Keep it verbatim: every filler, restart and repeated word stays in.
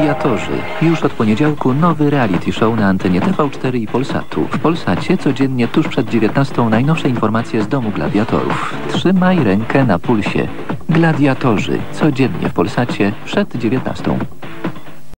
Gladiatorzy. Już od poniedziałku nowy reality show na antenie T V cztery i Polsatu. W Polsacie codziennie tuż przed dziewiętnastą najnowsze informacje z domu gladiatorów. Trzymaj rękę na pulsie. Gladiatorzy. Codziennie w Polsacie przed dziewiętnastą.